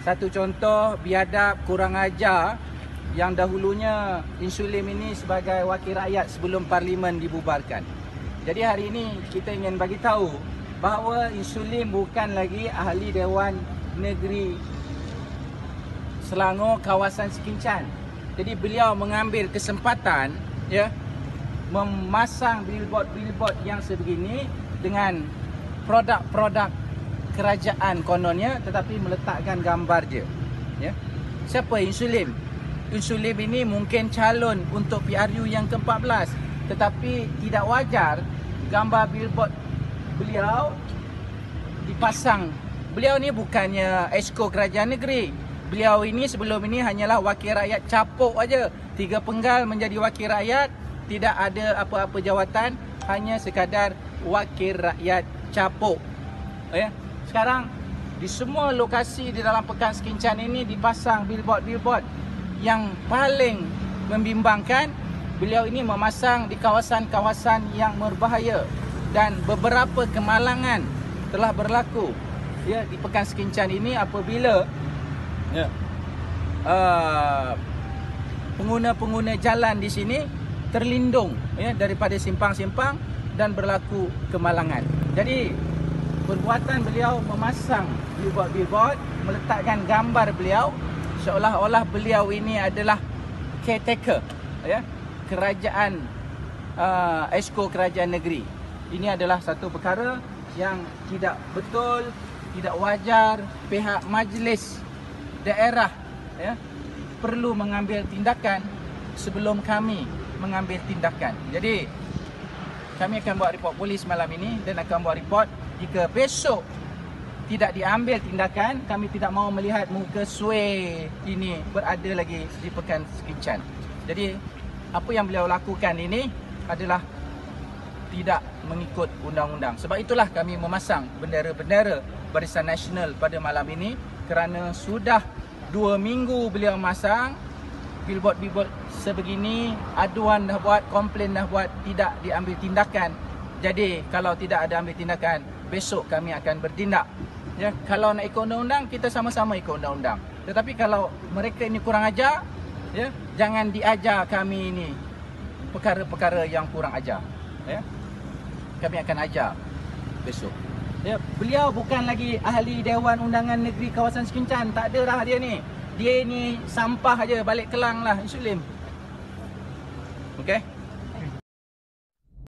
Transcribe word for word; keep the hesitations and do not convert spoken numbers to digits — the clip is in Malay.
satu contoh biadab kurang ajar yang dahulunya Insulim ini sebagai wakil rakyat sebelum Parlimen dibubarkan. Jadi hari ini kita ingin bagi tahu bahawa Insulim bukan lagi ahli Dewan Negeri Selangor kawasan Sekincan. Jadi beliau mengambil kesempatan ya memasang billboard-billboard yang sebegini dengan produk-produk kerajaan kononnya, tetapi meletakkan gambar je. Ya. Siapa Insulim? Insulim ini mungkin calon untuk P R U yang ke empat belas, tetapi tidak wajar gambar billboard beliau dipasang. Beliau ni bukannya esko kerajaan negeri. Beliau ini sebelum ini hanyalah wakil rakyat capuk aja. Tiga penggal menjadi wakil rakyat, tidak ada apa-apa jawatan, hanya sekadar wakil rakyat capuk. Ya. Sekarang di semua lokasi di dalam Pekan Sekincan ini dipasang billboard-billboard yang paling membimbangkan. Beliau ini memasang di kawasan-kawasan yang berbahaya dan beberapa kemalangan telah berlaku ya di Pekan Sekincan ini apabila ya uh, pengguna-pengguna jalan di sini terlindung ya daripada simpang-simpang dan berlaku kemalangan. Jadi perbuatan beliau memasang billboard-billboard, meletakkan gambar beliau seolah-olah beliau ini adalah caretaker ya kerajaan uh, esko kerajaan negeri. Ini adalah satu perkara yang tidak betul, tidak wajar. Pihak majlis daerah ya perlu mengambil tindakan sebelum kami mengambil tindakan. Jadi kami akan buat report polis malam ini dan akan buat report. Jika besok tidak diambil tindakan, kami tidak mahu melihat muka sway ini berada lagi di Pekan Sekincan. Jadi apa yang beliau lakukan ini adalah tidak mengikut undang-undang. Sebab itulah kami memasang bendera-bendera Barisan Nasional pada malam ini, kerana sudah dua minggu beliau masang billboard-billboard sebegini, aduan dah buat, komplain dah buat, tidak diambil tindakan. Jadi kalau tidak ada ambil tindakan, besok kami akan bertindak. Ya, kalau nak ikut undang-undang, kita sama-sama ikut undang-undang. Tetapi kalau mereka ini kurang ajar, ya, jangan diajar kami ini perkara-perkara yang kurang ajar. Ya. Kami akan ajar besok. Ya, beliau bukan lagi ahli Dewan Undangan Negeri Kawasan Sekincan. Tak ada dah dia ni. Dia ni sampah aja, balik Kelang lah Insulim. Okey.